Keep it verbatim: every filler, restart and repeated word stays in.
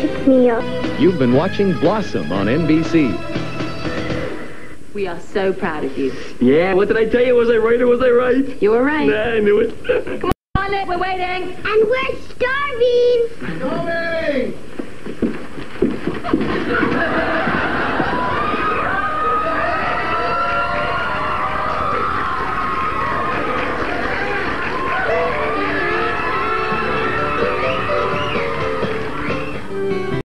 delicious meal. You've been watching Blossom on N B C. We are so proud of you. Yeah, what did I tell you? Was I right or was I right? You were right. Nah, I knew it. Come on, Nick, we're waiting. And we're starving. Coming!